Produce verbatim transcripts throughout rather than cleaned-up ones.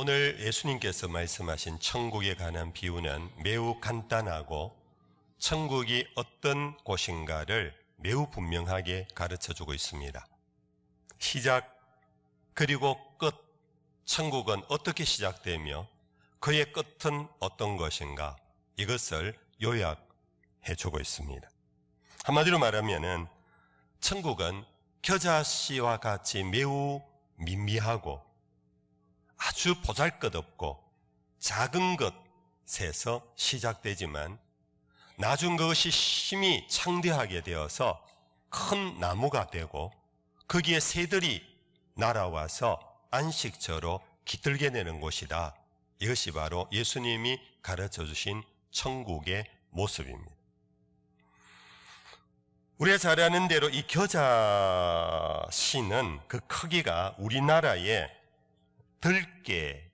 오늘 예수님께서 말씀하신 천국에 관한 비유는 매우 간단하고 천국이 어떤 곳인가를 매우 분명하게 가르쳐주고 있습니다. 시작 그리고 끝, 천국은 어떻게 시작되며 그의 끝은 어떤 것인가, 이것을 요약해주고 있습니다. 한마디로 말하면은 천국은 겨자씨와 같이 매우 미미하고 아주 보잘것없고 작은 것에서 시작되지만 나중 그것이 힘이 창대하게 되어서 큰 나무가 되고 거기에 새들이 날아와서 안식처로 깃들게 되는 곳이다. 이것이 바로 예수님이 가르쳐 주신 천국의 모습입니다. 우리가 잘 아는 대로 이 겨자씨는 그 크기가 우리나라의 들깨,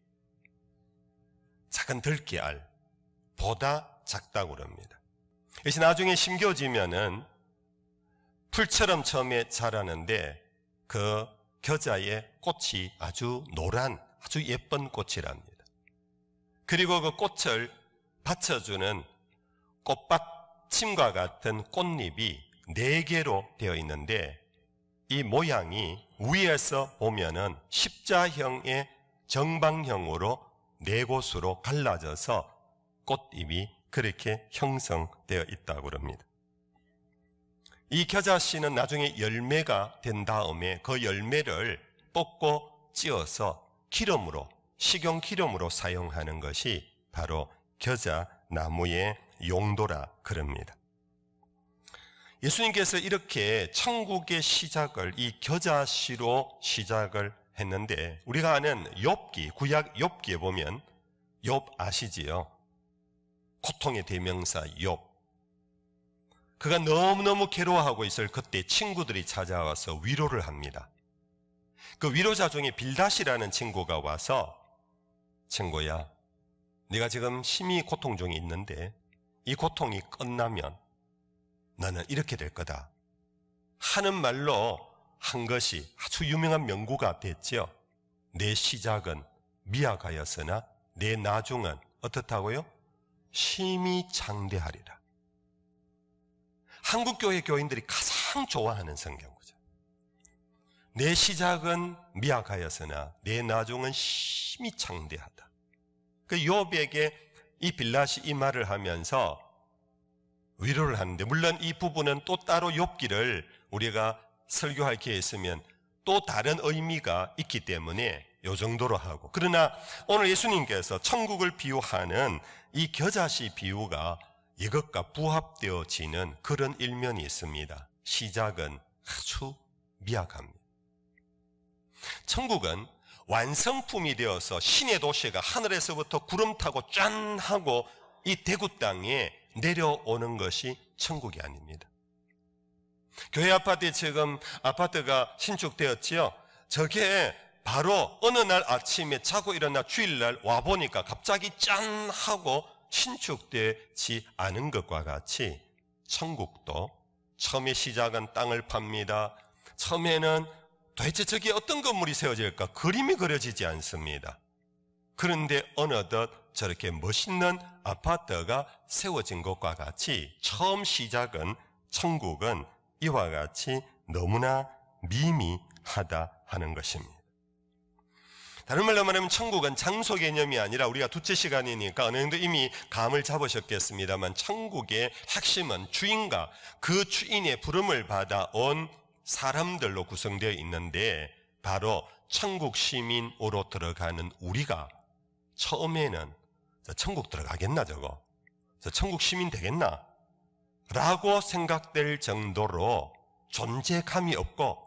작은 들깨알보다 작다고 합니다. 이것이 나중에 심겨지면은 풀처럼 처음에 자라는데 그 겨자의 꽃이 아주 노란, 아주 예쁜 꽃이랍니다. 그리고 그 꽃을 받쳐주는 꽃받침과 같은 꽃잎이 네 개로 되어 있는데 이 모양이 위에서 보면은 십자형의 정방형으로 네 곳으로 갈라져서 꽃잎이 그렇게 형성되어 있다고 합니다. 이 겨자씨는 나중에 열매가 된 다음에 그 열매를 뽑고 찧어서 기름으로, 식용 기름으로 사용하는 것이 바로 겨자나무의 용도라 그럽니다. 예수님께서 이렇게 천국의 시작을 이 겨자씨로 시작을 했는데, 우리가 아는 욥기, 구약 욥기에 보면 욥 아시지요? 고통의 대명사 욥. 그가 너무너무 괴로워하고 있을 그때 친구들이 찾아와서 위로를 합니다. 그 위로자 중에 빌닷이라는 친구가 와서 친구야, 네가 지금 심히 고통 중에 있는데 이 고통이 끝나면 너는 이렇게 될 거다 하는 말로 한 것이 아주 유명한 명구가 됐죠. 내 시작은 미약하였으나 내 나중은 어떻다고요? 심히 장대하리라. 한국교회 교인들이 가장 좋아하는 성경구죠. 내 시작은 미약하였으나 내 나중은 심히 장대하다. 그 욥에게 이 빌닷이 이 말을 하면서 위로를 하는데, 물론 이 부분은 또 따로 욥기를 우리가 설교할 기회 있으면 또 다른 의미가 있기 때문에 이 정도로 하고, 그러나 오늘 예수님께서 천국을 비유하는 이 겨자씨 비유가 이것과 부합되어지는 그런 일면이 있습니다. 시작은 아주 미약합니다. 천국은 완성품이 되어서 신의 도시가 하늘에서부터 구름 타고 짠 하고 이 대구 땅에 내려오는 것이 천국이 아닙니다. 교회 아파트에 지금 아파트가 신축되었지요. 저게 바로 어느 날 아침에 자고 일어나 주일날 와보니까 갑자기 짠 하고 신축되지 않은 것과 같이 천국도 처음에 시작은 땅을 팝니다. 처음에는 도대체 저기 어떤 건물이 세워질까 그림이 그려지지 않습니다. 그런데 어느덧 저렇게 멋있는 아파트가 세워진 것과 같이 처음 시작은, 천국은 이와 같이 너무나 미미하다 하는 것입니다. 다른 말로 말하면 천국은 장소 개념이 아니라, 우리가 두째 시간이니까 어느 정도 이미 감을 잡으셨겠습니다만, 천국의 핵심은 주인과 그 주인의 부름을 받아온 사람들로 구성되어 있는데, 바로 천국 시민으로 들어가는 우리가 처음에는 천국 들어가겠나 저거? 천국 시민 되겠나? 라고 생각될 정도로 존재감이 없고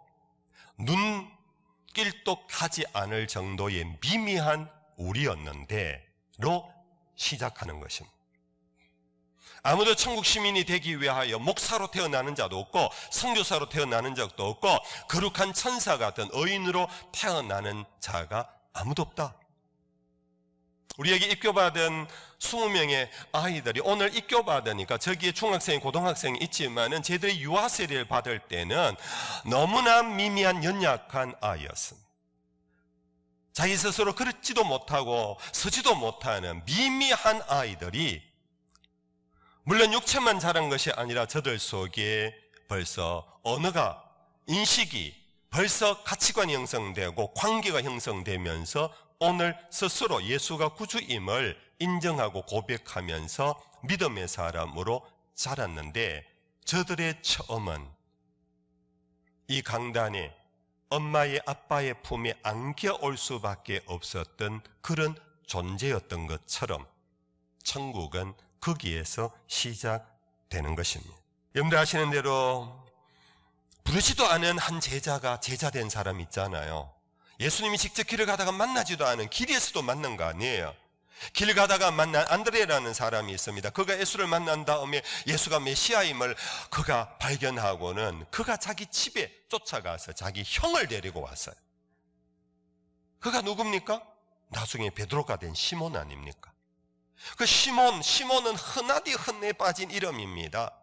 눈길도 가지 않을 정도의 미미한 우리였는데 로 시작하는 것입니다. 아무도 천국 시민이 되기 위하여 목사로 태어나는 자도 없고 선교사로 태어나는 자도 없고 거룩한 천사 같은 의인으로 태어나는 자가 아무도 없다. 우리에게 입교받은 이십 명의 아이들이 오늘 입교받으니까 저기에 중학생, 고등학생이 있지만은 제들이 유아 세례를 받을 때는 너무나 미미한 연약한 아이였습니다. 자기 스스로 걷지도 못하고 서지도 못하는 미미한 아이들이 물론 육체만 자란 것이 아니라 저들 속에 벌써 언어가, 인식이, 벌써 가치관이 형성되고 관계가 형성되면서 오늘 스스로 예수가 구주임을 인정하고 고백하면서 믿음의 사람으로 자랐는데, 저들의 처음은 이 강단에 엄마의 아빠의 품에 안겨올 수밖에 없었던 그런 존재였던 것처럼 천국은 거기에서 시작되는 것입니다. 여러분들 아시는 대로 부르지도 않은 한 제자가 제자된 사람 있잖아요. 예수님이 직접 길을 가다가 만나지도 않은, 길에서도 만난 거 아니에요. 길 가다가 만난 안드레라는 사람이 있습니다. 그가 예수를 만난 다음에 예수가 메시아임을 그가 발견하고는 그가 자기 집에 쫓아가서 자기 형을 데리고 왔어요. 그가 누굽니까? 나중에 베드로가 된 시몬 아닙니까? 그 시몬, 시몬은 흔하디 흔해 빠진 이름입니다.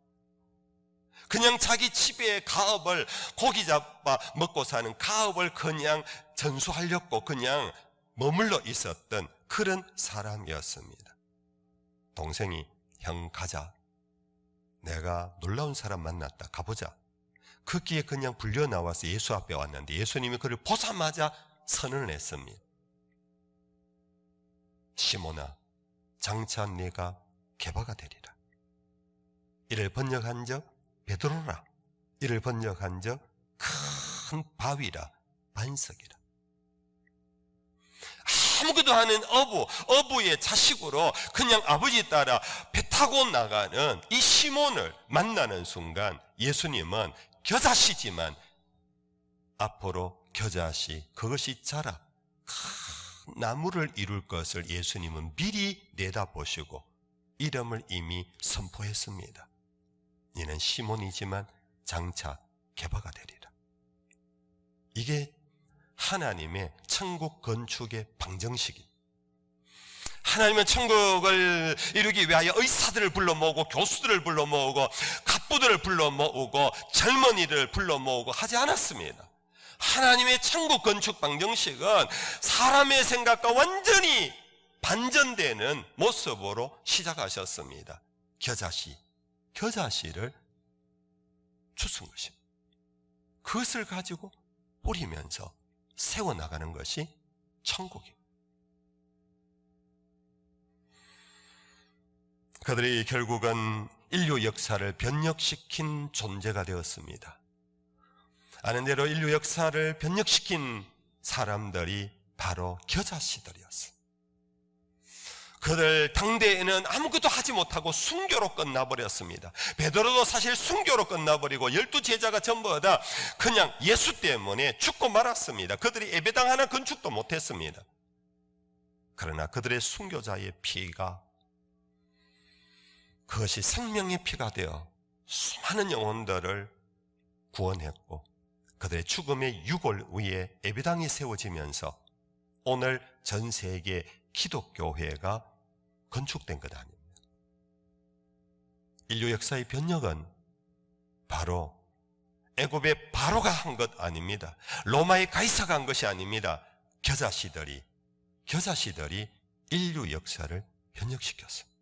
그냥 자기 집에 가업을, 고기 잡아 먹고 사는 가업을 그냥 전수하려고 그냥 머물러 있었던 그런 사람이었습니다. 동생이 형 가자, 내가 놀라운 사람 만났다, 가보자. 거기에 그냥 불려 나와서 예수 앞에 왔는데 예수님이 그를 보자마자 선언을 했습니다. 시몬아, 장차 네가 개바가 되리라. 이를 번역한 적 베드로라. 이를 번역한 적 큰 바위라, 반석이라. 아무것도 아는 어부, 어부의 자식으로 그냥 아버지 따라 배 타고 나가는 이 시몬을 만나는 순간 예수님은 겨자씨지만 앞으로 겨자씨, 그것이 자라 큰 나무를 이룰 것을 예수님은 미리 내다보시고 이름을 이미 선포했습니다. 이는 시몬이지만 장차 개바가 되리라. 이게 하나님의 천국 건축의 방정식입니다. 하나님은 천국을 이루기 위하여 의사들을 불러 모으고 교수들을 불러 모으고 갑부들을 불러 모으고 젊은이를 불러 모으고 하지 않았습니다. 하나님의 천국 건축 방정식은 사람의 생각과 완전히 반전되는 모습으로 시작하셨습니다. 겨자씨, 겨자씨를 주신 것입니다. 그것을 가지고 뿌리면서 세워나가는 것이 천국입니다. 그들이 결국은 인류 역사를 변혁시킨 존재가 되었습니다. 아는 대로 인류 역사를 변혁시킨 사람들이 바로 겨자씨들이었습니다. 그들 당대에는 아무것도 하지 못하고 순교로 끝나버렸습니다. 베드로도 사실 순교로 끝나버리고 열두 제자가 전부 다 그냥 예수 때문에 죽고 말았습니다. 그들이 예배당 하나 건축도 못했습니다. 그러나 그들의 순교자의 피가, 그것이 생명의 피가 되어 수많은 영혼들을 구원했고 그들의 죽음의 유골 위에 예배당이 세워지면서 오늘 전 세계 기독교회가 건축된 것 아닙니다. 인류 역사의 변혁은 바로 애굽의 바로가 한 것 아닙니다. 로마의 가이사가 한 것이 아닙니다. 겨자씨들이 겨자씨들이 인류 역사를 변혁시켰습니다.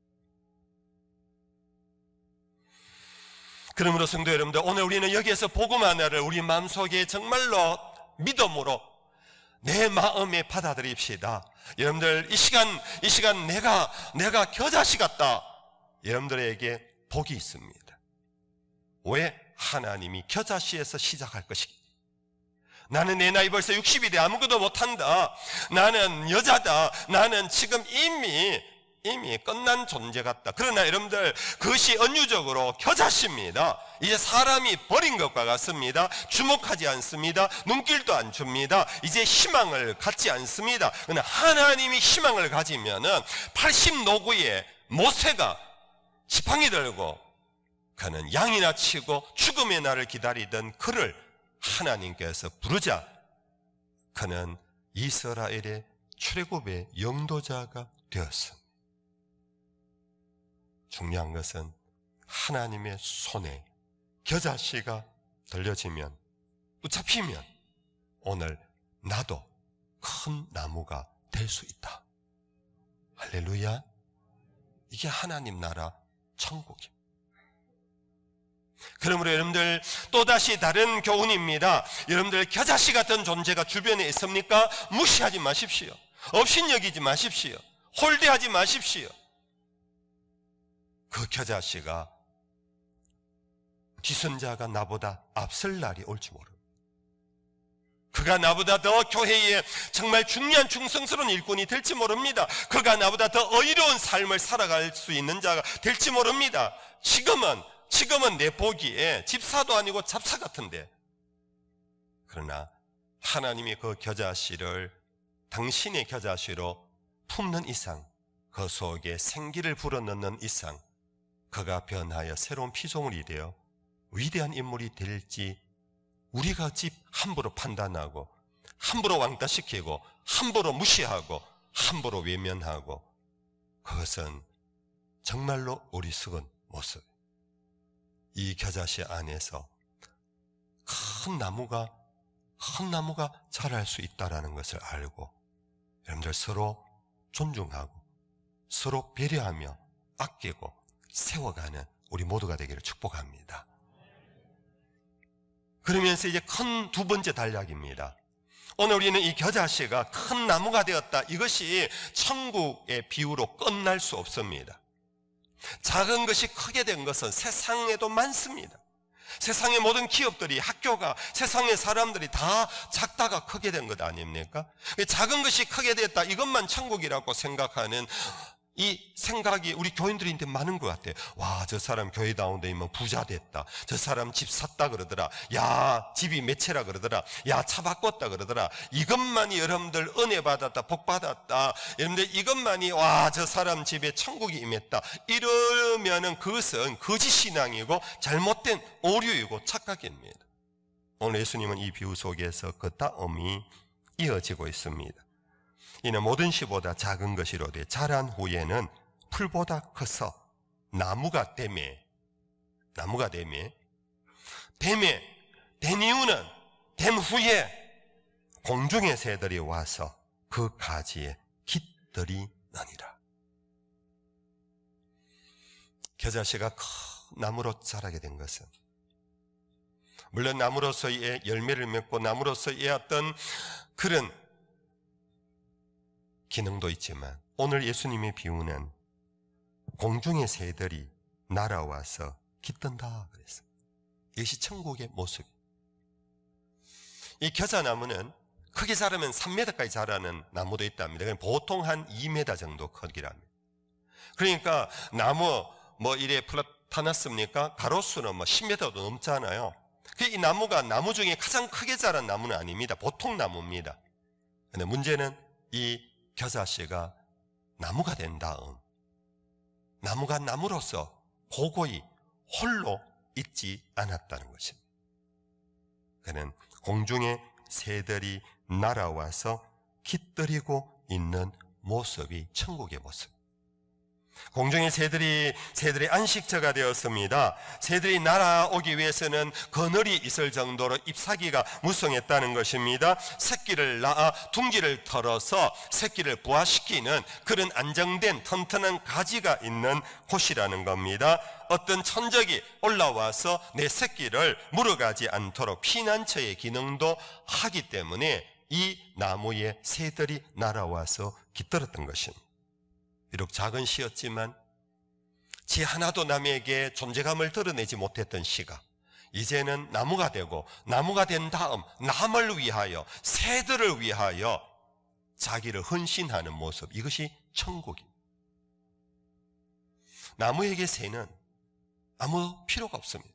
그러므로 성도 여러분들, 오늘 우리는 여기에서 복음 하나를 우리 마음속에 정말로 믿음으로 내 마음에 받아들입시다. 여러분들, 이 시간, 이 시간 내가, 내가 겨자씨 같다. 여러분들에게 복이 있습니다. 왜? 하나님이 겨자씨에서 시작할 것이기. 나는 내 나이 벌써 육십이 돼 아무것도 못한다. 나는 여자다. 나는 지금 이미 이미 끝난 존재 같다. 그러나 여러분들, 그것이 은유적으로 겨자씨입니다. 이제 사람이 버린 것과 같습니다. 주목하지 않습니다. 눈길도 안 줍니다. 이제 희망을 갖지 않습니다. 그러나 하나님이 희망을 가지면은 팔십 노구에 모세가 지팡이 들고 그는 양이나 치고 죽음의 날을 기다리던 그를 하나님께서 부르자 그는 이스라엘의 출애굽의 영도자가 되었습니다. 중요한 것은 하나님의 손에 겨자씨가 들려지면, 붙잡히면 오늘 나도 큰 나무가 될 수 있다. 할렐루야. 이게 하나님 나라 천국입니다. 그러므로 여러분들 또다시 다른 교훈입니다. 여러분들 겨자씨 같은 존재가 주변에 있습니까? 무시하지 마십시오. 업신여기지 마십시오. 홀대하지 마십시오. 그 겨자씨가 기선자가 나보다 앞설 날이 올지 모릅니다. 그가 나보다 더 교회에 정말 중요한 충성스러운 일꾼이 될지 모릅니다. 그가 나보다 더 의로운 삶을 살아갈 수 있는 자가 될지 모릅니다. 지금은 지금은 내 보기에 집사도 아니고 잡사 같은데, 그러나 하나님이 그 겨자씨를 당신의 겨자씨로 품는 이상, 그 속에 생기를 불어넣는 이상, 그가 변하여 새로운 피조물이 되어 위대한 인물이 될지 우리가 집 함부로 판단하고 함부로 왕따시키고 함부로 무시하고 함부로 외면하고, 그것은 정말로 어리석은 모습. 이 겨자씨 안에서 큰 나무가 큰 나무가 자랄 수 있다는 것을 알고 여러분들 서로 존중하고 서로 배려하며 아끼고 세워가는 우리 모두가 되기를 축복합니다. 그러면서 이제 큰 두 번째 단락입니다. 오늘 우리는 이 겨자씨가 큰 나무가 되었다, 이것이 천국의 비유로 끝날 수 없습니다. 작은 것이 크게 된 것은 세상에도 많습니다. 세상의 모든 기업들이, 학교가, 세상의 사람들이 다 작다가 크게 된 것 아닙니까? 작은 것이 크게 됐다, 이것만 천국이라고 생각하는 이 생각이 우리 교인들한테 많은 것 같아요. 와, 저 사람 교회 다운데이면 부자 됐다. 저 사람 집 샀다 그러더라. 야, 집이 몇 채라 그러더라. 야, 차 바꿨다 그러더라. 이것만이 여러분들 은혜 받았다, 복 받았다. 여러분들 이것만이 와, 저 사람 집에 천국이 임했다. 이러면은 그것은 거짓 신앙이고 잘못된 오류이고 착각입니다. 오늘 예수님은 이 비유 속에서 그 다음이 이어지고 있습니다. 이는 모든 씨보다 작은 것이로되 자란 후에는 풀보다 커서 나무가 되매, 나무가 되매, 되매, 된 이유는 된 후에 공중의 새들이 와서 그 가지에 깃들이느니라. 겨자씨가 큰 나무로 자라게 된 것은 물론 나무로서의 열매를 맺고 나무로서의 어떤 그런 기능도 있지만, 오늘 예수님의 비유는 공중의 새들이 날아와서 깃든다 그랬어요. 이것이 천국의 모습. 이 겨자나무는 크게 자라면 삼 미터까지 자라는 나무도 있답니다. 보통 한 이 미터 정도 크기랍니다. 그러니까 나무 뭐 이래 플라타났습니까? 가로수는 뭐 십 미터도 넘잖아요. 이 나무가 나무 중에 가장 크게 자란 나무는 아닙니다. 보통 나무입니다. 근데 문제는 이 겨자씨가 나무가 된 다음 나무가 나무로서 고고히 홀로 있지 않았다는 것입니다. 그는 공중의 새들이 날아와서 깃들이고 있는 모습이 천국의 모습. 공중의 새들이 새들의 안식처가 되었습니다. 새들이 날아오기 위해서는 그늘이 있을 정도로 잎사귀가 무성했다는 것입니다. 새끼를 낳아 둥지를 털어서 새끼를 부화시키는 그런 안정된 튼튼한 가지가 있는 곳이라는 겁니다. 어떤 천적이 올라와서 내 새끼를 물어가지 않도록 피난처의 기능도 하기 때문에 이 나무에 새들이 날아와서 깃들었던 것입니다. 비록 작은 씨였지만 지 하나도 남에게 존재감을 드러내지 못했던 씨가 이제는 나무가 되고, 나무가 된 다음 남을 위하여, 새들을 위하여 자기를 헌신하는 모습, 이것이 천국입니다. 나무에게 새는 아무 필요가 없습니다.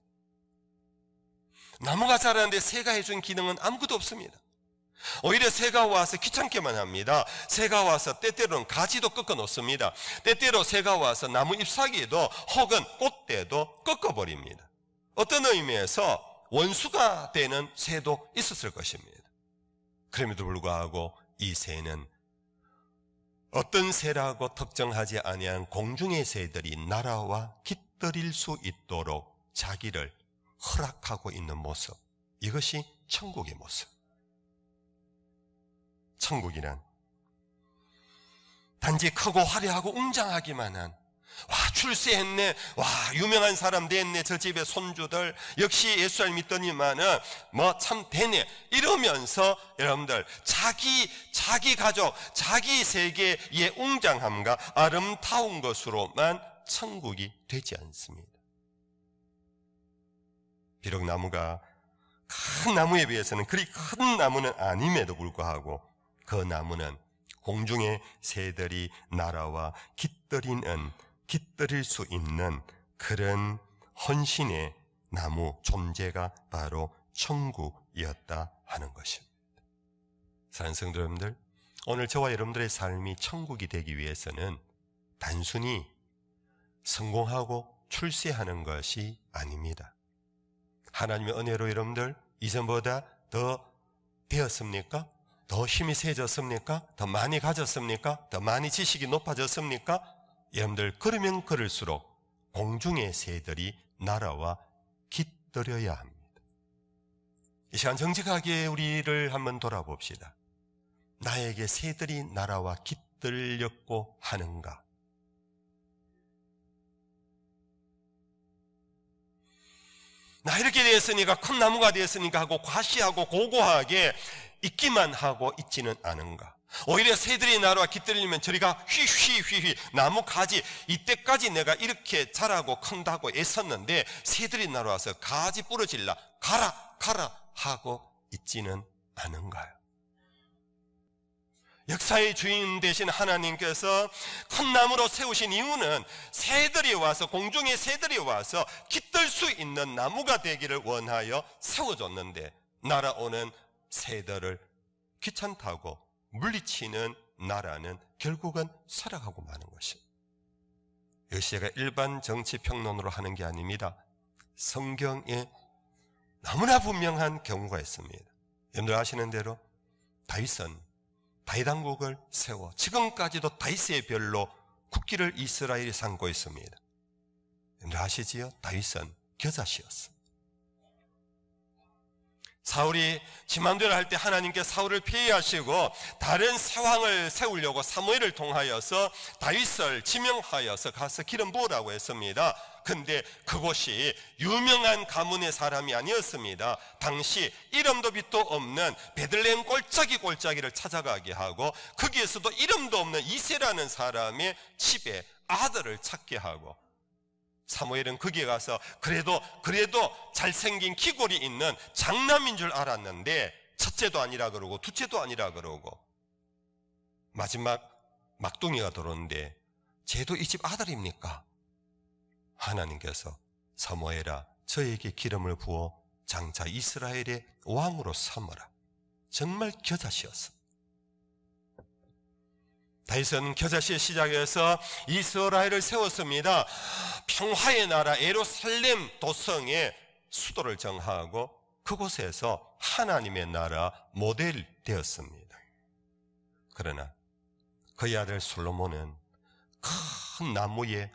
나무가 자라는데 새가 해준 기능은 아무것도 없습니다. 오히려 새가 와서 귀찮게만 합니다. 새가 와서 때때로는 가지도 꺾어 놓습니다. 때때로 새가 와서 나무 잎사귀도 혹은 꽃대도 꺾어버립니다. 어떤 의미에서 원수가 되는 새도 있었을 것입니다. 그럼에도 불구하고 이 새는 어떤 새라고 특정하지 아니한 공중의 새들이 날아와 깃들일 수 있도록 자기를 허락하고 있는 모습, 이것이 천국의 모습. 천국이란 단지 크고 화려하고 웅장하기만 한, 와 출세했네, 와 유명한 사람 됐네, 저 집의 손주들 역시 예수를 믿더니만은 뭐 참 되네 이러면서 여러분들 자기 자기 가족 자기 세계의 웅장함과 아름다운 것으로만 천국이 되지 않습니다. 비록 나무가 큰 나무에 비해서는 그리 큰 나무는 아님에도 불구하고 그 나무는 공중의 새들이 날아와 깃들이는 깃들일 수 있는 그런 헌신의 나무 존재가 바로 천국이었다 하는 것입니다. 사랑하는 성도 여러분들, 오늘 저와 여러분들의 삶이 천국이 되기 위해서는 단순히 성공하고 출세하는 것이 아닙니다. 하나님의 은혜로 여러분들 이전보다 더 되었습니까? 더 힘이 세졌습니까? 더 많이 가졌습니까? 더 많이 지식이 높아졌습니까? 여러분들 그러면 그럴수록 공중의 새들이 날아와 깃들여야 합니다. 이 시간 정직하게 우리를 한번 돌아봅시다. 나에게 새들이 날아와 깃들렸고 하는가? 나 이렇게 되었으니까 큰 나무가 되었으니까 하고 과시하고 고고하게 있기만 하고 있지는 않은가? 오히려 새들이 날아와 깃들리면 저리가 휘휘휘휘 나무 가지, 이때까지 내가 이렇게 자라고 큰다고 애썼는데 새들이 날아와서 가지 부러질라 가라 가라 하고 있지는 않은가요? 역사의 주인 되신 하나님께서 큰 나무로 세우신 이유는 새들이 와서, 공중의 새들이 와서 깃들 수 있는 나무가 되기를 원하여 세워줬는데 날아오는 새들을 귀찮다고 물리치는 나라는 결국은 살아가고 마는 것입니다. 이것이 제가 일반 정치평론으로 하는 게 아닙니다. 성경에 너무나 분명한 경우가 있습니다. 여러분들 아시는 대로 다윗은 다윗 왕국을 세워 지금까지도 다윗의 별로 국기를 이스라엘이 삼고 있습니다. 여러분들 아시지요? 다윗은 겨자씨였습니다. 사울이 지맘대로 할 때 하나님께서 사울을 폐위하시고 다른 새 왕을 세우려고 사무엘을 통하여서 다윗을 지명하여서 가서 기름 부으라고 했습니다. 근데 그곳이 유명한 가문의 사람이 아니었습니다. 당시 이름도 빛도 없는 베들레헴 골짜기 골짜기를 찾아가게 하고 거기에서도 이름도 없는 이새라는 사람의 집에 아들을 찾게 하고, 사무엘은 거기에 가서 그래도 그래도 잘생긴 기골이 있는 장남인 줄 알았는데 첫째도 아니라 그러고 둘째도 아니라 그러고 마지막 막둥이가 들어오는데 쟤도 이 집 아들입니까? 하나님께서 사무엘아 저에게 기름을 부어 장차 이스라엘의 왕으로 삼으라. 정말 겨자씨였습니다. 다윗은 겨자씨의 시작에서 이스라엘을 세웠습니다. 평화의 나라 예루살렘 도성에 수도를 정하고 그곳에서 하나님의 나라 모델 되었습니다. 그러나 그의 아들 솔로몬은 큰 나무에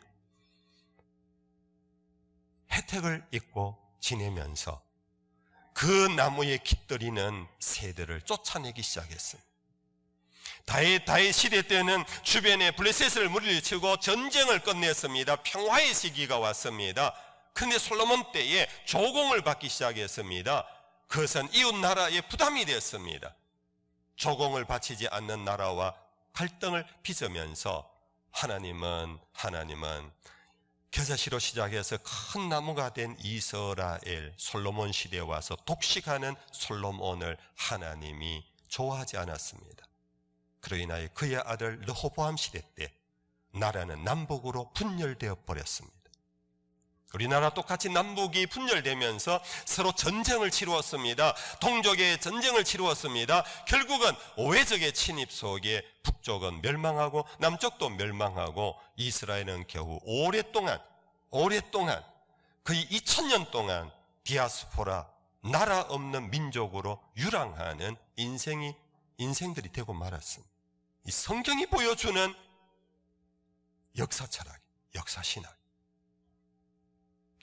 혜택을 입고 지내면서 그 나무에 깃들이는 새들을 쫓아내기 시작했습니다. 다윗, 다윗 시대 때는 주변에 블레셋을 물리치고 전쟁을 끝냈습니다. 평화의 시기가 왔습니다. 그런데 솔로몬 때에 조공을 받기 시작했습니다. 그것은 이웃 나라에 부담이 되었습니다. 조공을 바치지 않는 나라와 갈등을 빚으면서 하나님은 하나님은 겨자씨로 시작해서 큰 나무가 된 이스라엘 솔로몬 시대에 와서 독식하는 솔로몬을 하나님이 좋아하지 않았습니다. 그로 인하여 그의 아들 르호보암 시대 때 나라는 남북으로 분열되어 버렸습니다. 우리나라 똑같이 남북이 분열되면서 서로 전쟁을 치루었습니다. 동족의 전쟁을 치루었습니다. 결국은 오해적의 침입 속에 북쪽은 멸망하고 남쪽도 멸망하고 이스라엘은 겨우 오랫동안 오랫동안 거의 이천 년 동안 디아스포라, 나라 없는 민족으로 유랑하는 인생이 인생들이 되고 말았습니다. 이 성경이 보여주는 역사 철학, 역사 신학.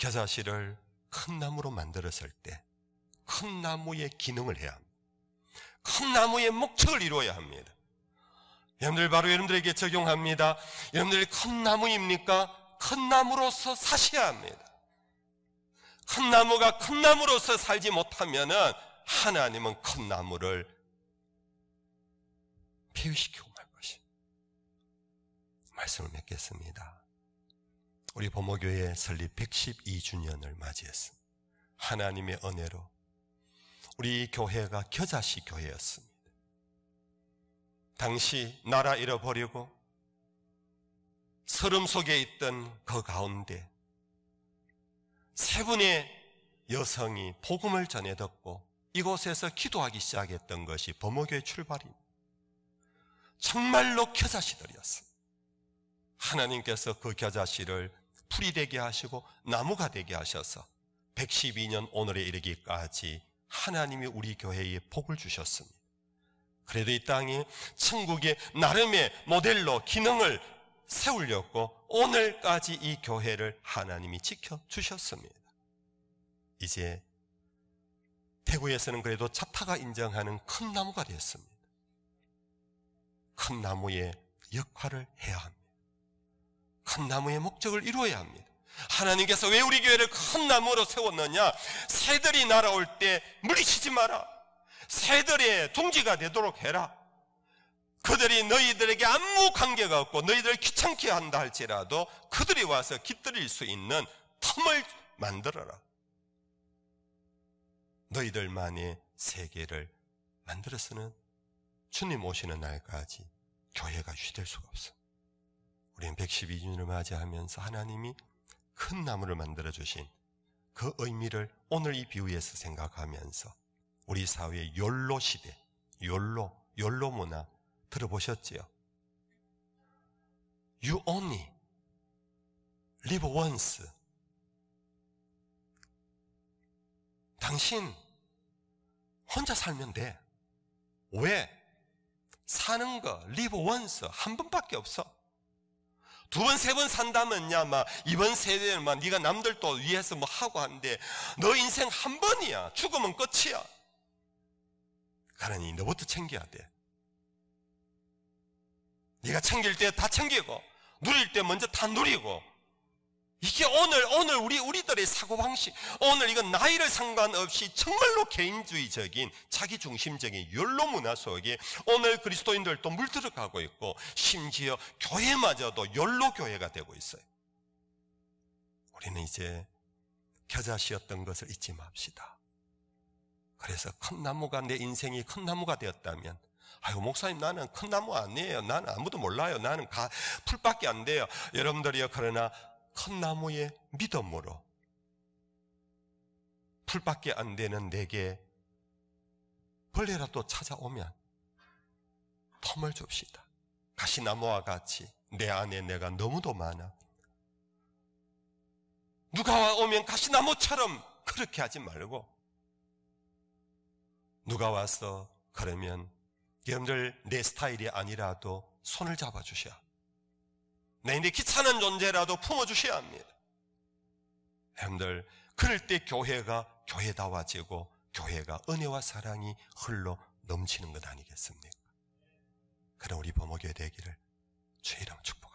겨자씨를 큰 나무로 만들었을 때 큰 나무의 기능을 해야 합니다. 큰 나무의 목적을 이루어야 합니다. 여러분들 바로 여러분들에게 적용합니다. 여러분들이 큰 나무입니까? 큰 나무로서 사셔야 합니다. 큰 나무가 큰 나무로서 살지 못하면은 하나님은 큰 나무를 폐위시키고 말 것이. 말씀을 맺겠습니다. 우리 범호교회 설립 백십이 주년을 맞이했습니다. 하나님의 은혜로 우리 교회가 겨자씨 교회였습니다. 당시 나라 잃어버리고 서름 속에 있던 그 가운데 세 분의 여성이 복음을 전해 듣고 이곳에서 기도하기 시작했던 것이 범호교회 출발입니다. 정말로 겨자씨들이었습니다. 하나님께서 그 겨자씨를 풀이 되게 하시고 나무가 되게 하셔서 백십이 년 오늘에 이르기까지 하나님이 우리 교회에 복을 주셨습니다. 그래도 이 땅이 천국의 나름의 모델로 기능을 세우려고 오늘까지 이 교회를 하나님이 지켜주셨습니다. 이제 대구에서는 그래도 자타가 인정하는 큰 나무가 되었습니다. 큰 나무의 역할을 해야 합니다. 큰 나무의 목적을 이루어야 합니다. 하나님께서 왜 우리 교회를 큰 나무로 세웠느냐? 새들이 날아올 때 물리치지 마라. 새들의 둥지가 되도록 해라. 그들이 너희들에게 아무 관계가 없고 너희들을 귀찮게 한다 할지라도 그들이 와서 깃들일 수 있는 틈을 만들어라. 너희들만의 세계를 만들어서는 주님 오시는 날까지 교회가 유지될 수가 없어. 우리는 백십이 주년을 맞이하면서 하나님이 큰 나무를 만들어주신 그 의미를 오늘 이 비유에서 생각하면서 우리 사회의 욜로 시대, 욜로, 욜로 문화 들어보셨지요? You only live once. 당신 혼자 살면 돼. 왜? 사는 거 live once 한 번밖에 없어. 두 번, 세 번 산다면야 막 이번 세대는 막 네가 남들 또 위해서 뭐 하고 한데 너 인생 한 번이야. 죽으면 끝이야. 그러니 너부터 챙겨야 돼. 네가 챙길 때 다 챙기고 누릴 때 먼저 다 누리고. 이게 오늘 오늘 우리 우리들의 사고방식, 오늘 이건 나이를 상관없이 정말로 개인주의적인 자기중심적인 욜로 문화 속에 오늘 그리스도인들도 물들어가고 있고 심지어 교회마저도 욜로 교회가 되고 있어요. 우리는 이제 겨자씨였던 것을 잊지 맙시다. 그래서 큰 나무가 내 인생이 큰 나무가 되었다면, 아이고 목사님 나는 큰 나무 아니에요. 나는 아무도 몰라요. 나는 가, 풀밖에 안 돼요. 여러분들이요, 그러나 큰 나무의 믿음으로 풀밖에 안 되는 내게 벌레라도 찾아오면 텀을 줍시다. 가시나무와 같이 내 안에 내가 너무도 많아. 누가 오면 가시나무처럼 그렇게 하지 말고, 누가 와서 그러면 여러분들 내 스타일이 아니라도 손을 잡아주셔. 내인데 귀찮은 존재라도 품어주셔야 합니다. 여러분들 그럴 때 교회가 교회다워지고 교회가 은혜와 사랑이 흘러 넘치는 것 아니겠습니까? 그럼 우리 범호교회 되기를 주의 이름으로 축복합니다.